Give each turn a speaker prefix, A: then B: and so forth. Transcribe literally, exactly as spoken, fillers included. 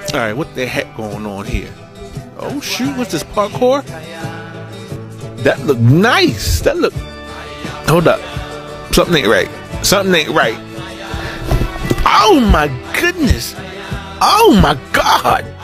A: Alright, what the heck going on here? Oh shoot, what's this, parkour? That look nice. That look... Hold up. Something ain't right. Something ain't right. Oh my goodness. Oh my God.